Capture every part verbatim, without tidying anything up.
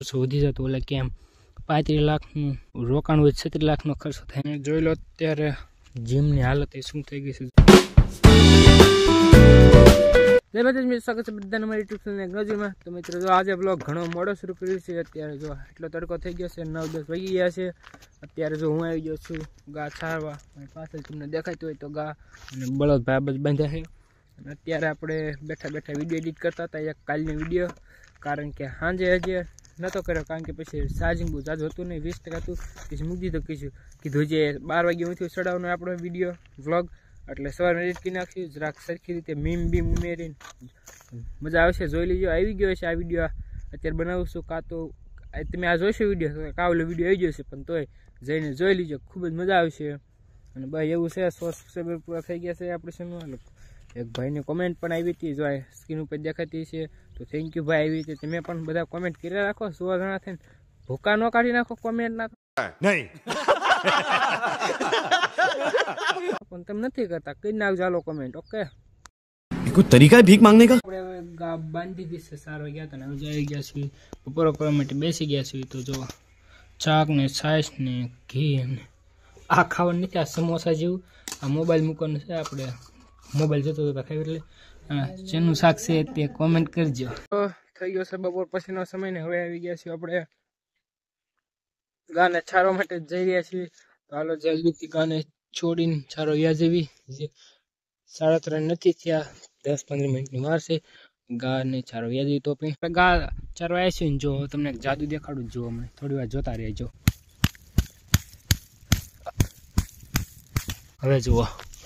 વધી જતો એટલે કેમ પાંત્રીસ લાખનું રોકાણ હોય છત્રીસ લાખનો ખર્ચો થાય. જોઈ લો અત્યારે જીમની હાલત એ શું થઈ ગઈ છે. જય માતાજી મિત્રો, સ્વાગત છે બધાને મારી યુટ્યુબ ચેનલ નજરમાં. તો મિત્રો જો આજે બ્લોગ ઘણો મોડો શરૂ કર્યો છે. અત્યારે જો એટલો તડકો થઈ ગયો છે, નવ દસ વાગી ગયા છે. અત્યારે જો હું આવી ગયો છું ગા છારવા. પાછળ તમને દેખાતું હોય તો ગા અને બળદ ભાઈ બાંધ્યા છે. અને અત્યારે આપણે બેઠા બેઠા વિડીયો એડિટ કરતા હતા, એક કાલની વિડીયો. કારણ કે સાંજે હજી નહોતો કર્યો, કારણ કે પછી ચાર્જિંગ બહુ જાજુ હતું નહીં, વીસ ટકા હતું. પછી મૂકી દીધું, કીધું કીધું જે બાર વાગે ઊંથી ચડાવવાનો આપણો વિડીયો વ્લોગ, એટલે સવારે એડિટ કરી નાખ્યું. જરાક સરખી રીતે મીમ બીમ ઉમેરીને મજા આવશે, જોઈ લીજો. આવી ગયો છે આ વિડીયો અત્યારે બનાવું છું. કાં તો તમે આ જોઈશો વિડીયો, કાવલો વિડીયો આવી ગયો છે, પણ તોય જઈને જોઈ લીજો, ખૂબ જ મજા આવશે. અને ભાઈ એવું છે, સો સબસ્ક્રાઈબર પૂરા થઈ ગયા છે આપણે ચેનલ. એક ભાઈને કોમેન્ટ પણ આવી હતી, જો આ સ્ક્રીન ઉપર દેખાતી છે. તો થેન્ક યુ ભાઈ. આવી રીતે તમે પણ બધા કોમેન્ટ કરી રાખો, સો જણા થઈને ભૂકા ન કાઢી નાખો કોમેન્ટ ના નહીં. પણ તમે નથી કરતા, કરી નાખજો ચાલો કોમેન્ટ. ઓકે, કોઈ તરીકા હે ભીખ માંગને કા. આપણે હવે ગા બાંધી દીધી, સારો ગયા હતા ને હવે જઈ ગયા છીએ બપોરો કરવા માટે બેસી ગયા છીએ. તો જો ચાક ને છાશ ને ઘી ને આ ખાવાનું નથી, આ સમોસા જેવું. આ મોબાઈલ મૂકવાનું છે, આપણે મોબાઈલ જતો હતો ખાઈ. એટલે જેનું શાક છે તે કોમેન્ટ કરજો. થઈ ગયો છે બપોર પછીનો સમય ને હવે આવી ગયા છીએ આપણે ગાને છારવા માટે જઈ રહ્યા છીએ. તો હાલો જલ્દીથી ગાને છોડીને છારો વ્યા જેવી. સાડા ત્રણ નથી થયા, દસ પંદર મિનિટની વાર છે. ગાને છારો વ્યા જેવી. તો આપણે ગા ચારો આવ્યા છે ને, જો તમને જાદુ દેખાડું, જો અમને થોડી વાર જોતા રહેજો. હવે જુઓ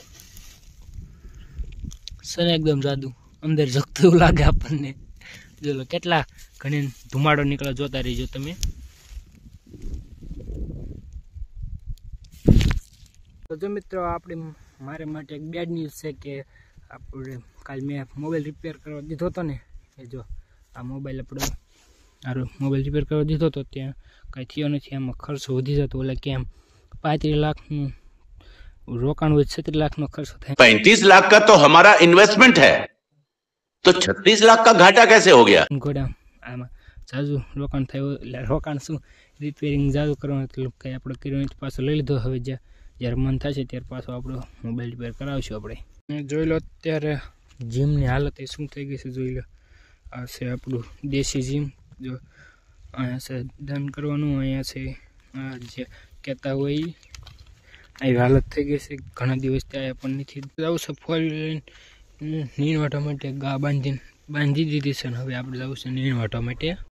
સને એકદમ જાદુ અંદર જગતું એવું લાગે આપણને. જો કેટલા ઘણી ધુમાડો નીકળે, જોતા રહીજો તમે. તો જો મિત્રો, આપણે મારે માટે એક બેડ ન્યૂઝ છે કે આપણે કાલ મેં મોબાઈલ રિપેર કરવા દીધો હતો ને, એ જો આ મોબાઈલ આપણે સારું મોબાઈલ રિપેર કરવા દીધો હતો, ત્યાં કાંઈ થયો નથી. એમાં ખર્ચો વધી જતો એટલે કેમ પાંત્રીસ લાખનું રોકાણ હોય છત્રીસ લાખનો ખર્ચો થાય. पैंतीस लाख का तो हमारा इन्वेस्टमेंट है, तो छत्तीस लाख का घाटा कैसे हो गया? ગોડા આમાં જાજુ રોકાણ થયું, એટલે રોકાણ શું રિપેરિંગ જાજુ કરવાનું, એટલે કંઈ આપણે કર્યું નથી. પાછો લઈ લીધો. હવે જ્યાં જ્યારે મન થશે ત્યારે પાછો આપણો મોબાઈલ રિપેર કરાવશું આપણે. જોઈ લો અત્યારે જીમની હાલત એ શું થઈ ગઈ છે, જોઈ લો. આ છે આપણું દેશી જીમ. જો અહીંયા છે ડન કરવાનું, અહીંયા છે આ જે કહેતા હોય આવી હાલત થઈ ગઈ છે. ઘણા દિવસથી આવ્યા પણ નથી. જવું છે ફોર વ્હીલર નીણ વાટવા માટે. ગા બાંધીને બાંધી દીધી છે ને હવે આપણે જવું છે નીણ વાટવા માટે.